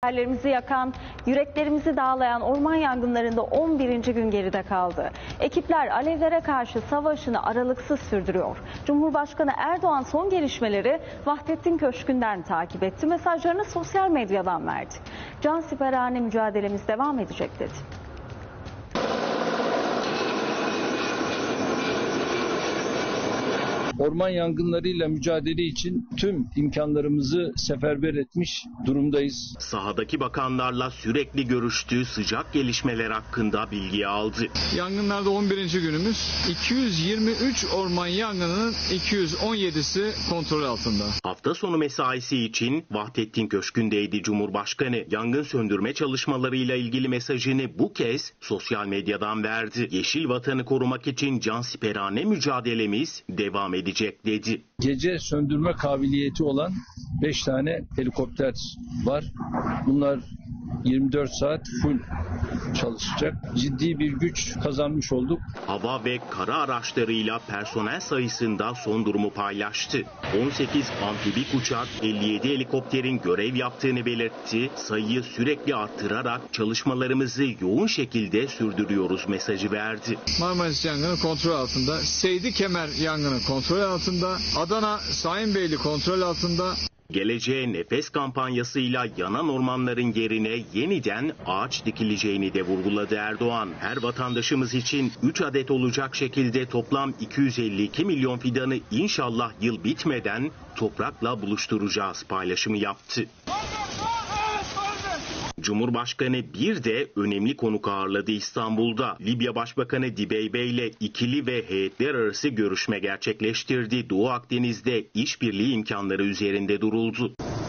Hayallerimizi yakan, yüreklerimizi dağlayan orman yangınlarında 11. gün geride kaldı. Ekipler alevlere karşı savaşını aralıksız sürdürüyor. Cumhurbaşkanı Erdoğan son gelişmeleri Vahdettin Köşkü'nden takip etti. Mesajlarını sosyal medyadan verdi. Cansiperane mücadelemiz devam edecek dedi. Orman yangınlarıyla mücadele için tüm imkanlarımızı seferber etmiş durumdayız. Sahadaki bakanlarla sürekli görüştüğü sıcak gelişmeler hakkında bilgi aldı. Yangınlarda 11. günümüz. 223 orman yangınının 217'si kontrol altında. Hafta sonu mesaisi için Vahdettin Köşkü'ndeydi Cumhurbaşkanı. Yangın söndürme çalışmalarıyla ilgili mesajını bu kez sosyal medyadan verdi. Yeşil vatanı korumak için cansiperane mücadelemiz devam edecek dedi. Gece söndürme kabiliyeti olan 5 tane helikopter var. Bunlar 24 saat full çalışacak. Ciddi bir güç kazanmış olduk. Hava ve kara araçlarıyla personel sayısında son durumu paylaştı. 18 amfibik uçak, 57 helikopterin görev yaptığını belirtti. Sayıyı sürekli arttırarak çalışmalarımızı yoğun şekilde sürdürüyoruz mesajı verdi. Marmaris yangını kontrol altında. Seydi Kemer yangını kontrol altında. Adana Sayınbeyli kontrol altında. Geleceğe nefes kampanyasıyla yanan ormanların yerine yeniden ağaç dikileceğini de vurguladı Erdoğan. Her vatandaşımız için 3 adet olacak şekilde toplam 252 milyon fidanı inşallah yıl bitmeden toprakla buluşturacağız paylaşımı yaptı. Cumhurbaşkanı bir de önemli konuk ağırladı İstanbul'da. Libya Başbakanı Dibeybe ile ikili ve heyetler arası görüşme gerçekleştirdi. Doğu Akdeniz'de işbirliği imkanları üzerinde duruldu.